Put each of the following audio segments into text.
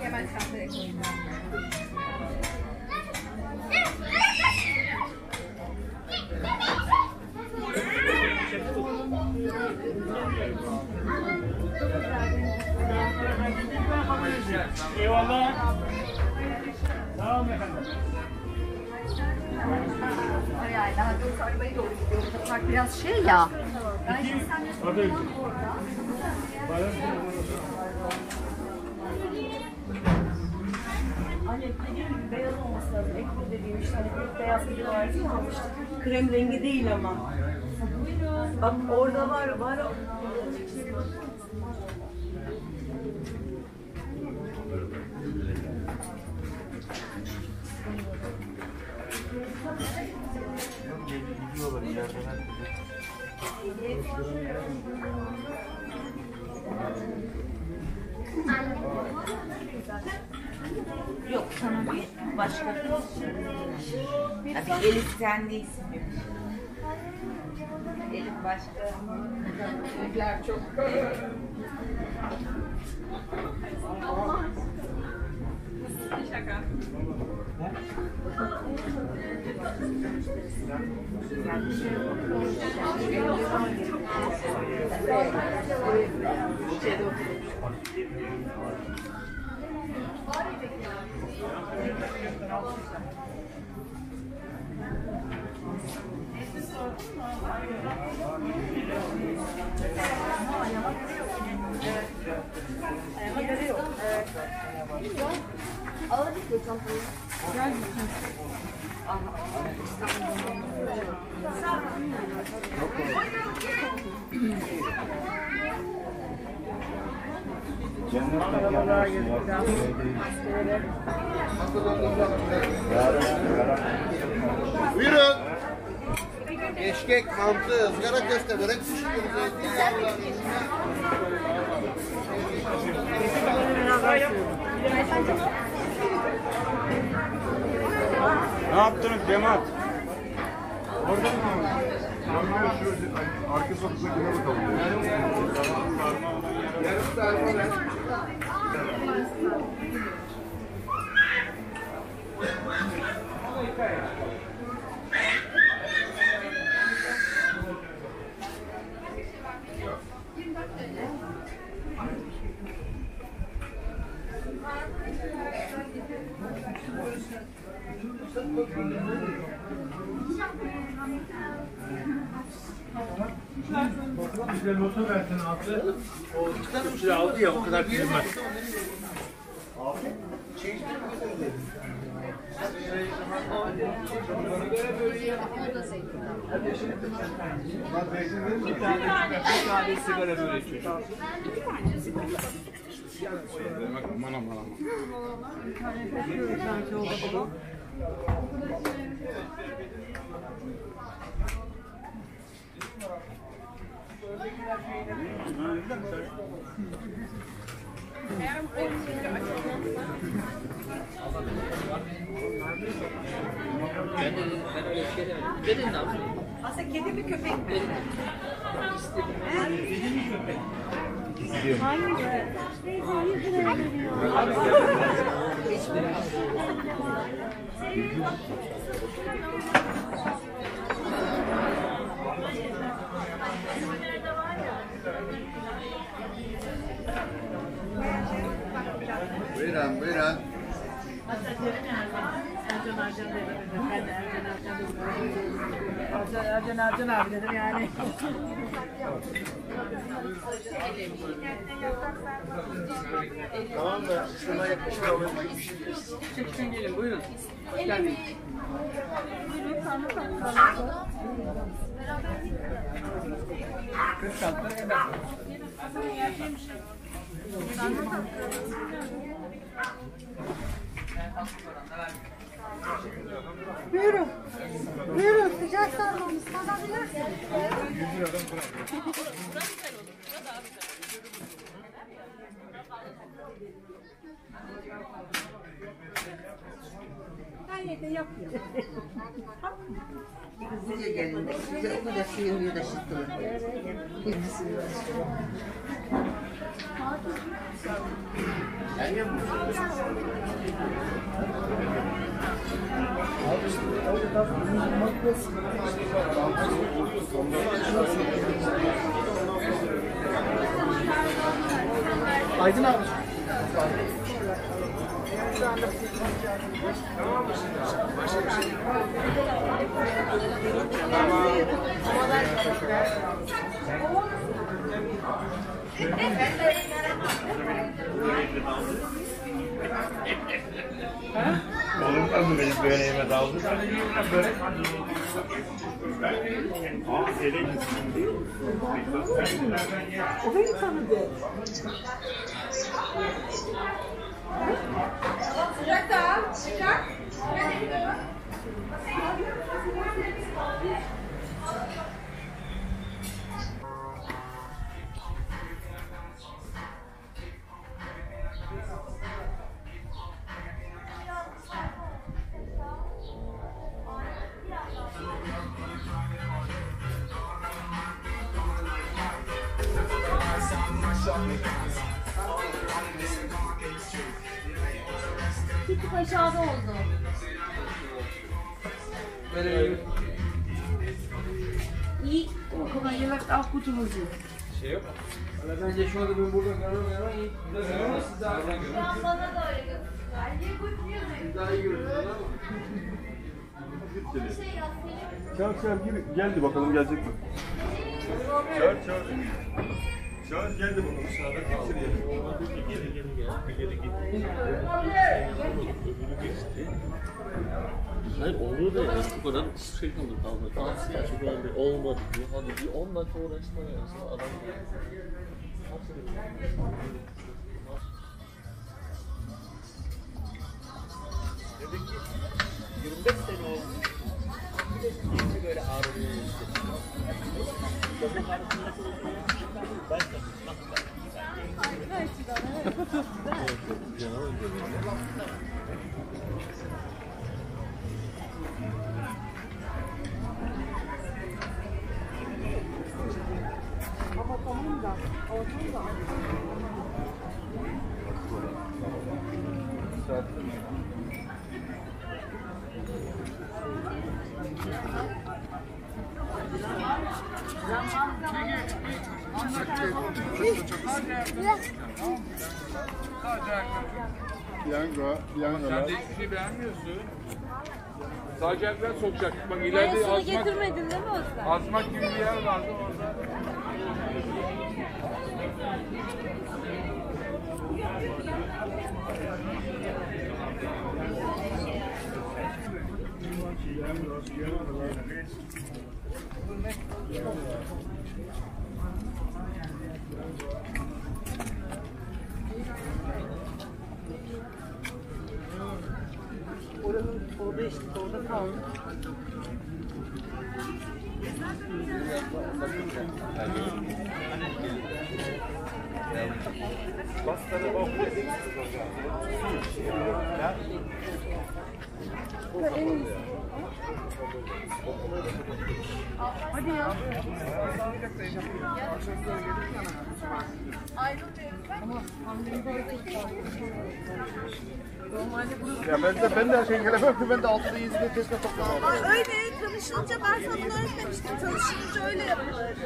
hemen çantaya koyayım. Eyvallah. Sağ olun efendim. Yani daha doğrusu arabaya doğru gidiyoruz. Park biraz şey ya. Anne dediğim gibi beyaz olması lazım. Ekru dediğim işte hani beyaz gibi var ya almıştık. Krem rengi değil ama. Bak orada var. Yok sana bir başka bir Elif sen değilsin. Elif başka. Elifler çok. Şaka. Ağırlık yok çantayı. Gel bakalım. Buyurun. Eşkek, mantı, ızgara köfte, börek pişiriyoruz. Ne yaptınız Cemal? Orada mı? Sarmayla şu arka sokaktakine bakalım. Yarım sarma ver. Bize loto versin abi. O kişi aldı ya o kadar bilinmez. Bir tane sigara böreği. Aman aman aman. Ben öyle bir şey demedim. Dedin ne yapayım? Aslında kedi mi köpek mi? Buyurun, buyurun. Ercan abi dedim yani. Tamam da şuna yakışır alalım. Çekişten gelin buyurun. Gelmeyin. Buyurun. Buyurun sıcak sarmamız tadabilirsiniz. Her yerde yapıyor. Hızlıca gelin. Size o kadar şey oluyor da şıkkılı. Aydın abi. Oğlumdan mı benim böreğime daldı? Börek. Aa, hele gitsin. O beni tanıdı. Sıcak da çıkar. Bir tık aşağıda oldu. İyi. O kadar yemek al kutumuzu. Şey yok. Bence şu anda ben burada görmüyorum. Siz daha iyi görüyorsunuz. Ben bana da öyle götürüyor. Siz daha iyi görüyorsunuz. Çağır geldi bakalım gelecek mi? Çağır. Çağır geldi bakalım sağda Hayır olur da yani bu kadar şey kaldı. Tansiyon çok önemli olmadı diyor. Hadi bir 10 dakika uğraşma yani. Sonra adam Demek ki 25 sene oldu. Hiç böyle ağrıyor işte. Bebek arasında ben Piyangolar. Hiçbir şey beğenmiyorsun. Sadece ayaklar sokacak. Bak Ben ileride sana azmak, getirmedin değil mi Özlem? azmak gibi bir yer vardı orada. Orada işte, orada kaldı. Hadi ya. Ya ben de şey gelemem ki ben de 6'da 7'de teste toplamam. Ay öyle tanışınca ben sana bunu öğretmemiştim. Tanışınca öyle yapılır.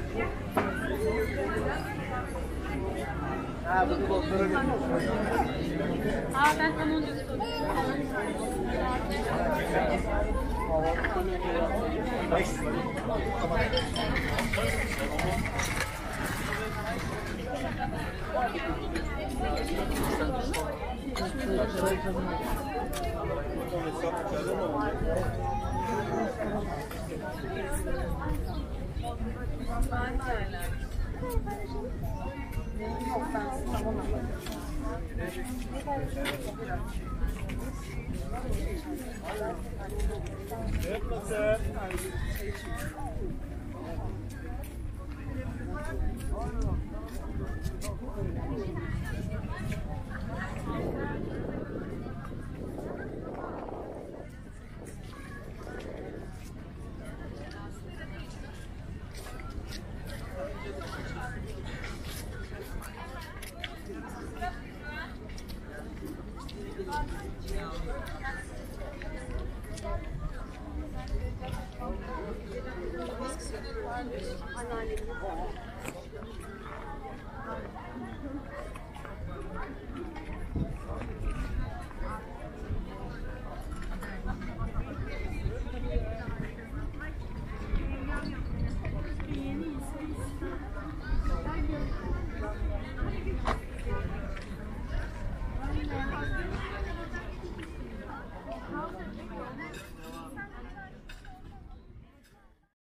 Ha, bunu doktora götürüyorsun. Ben sana onu Anneannemin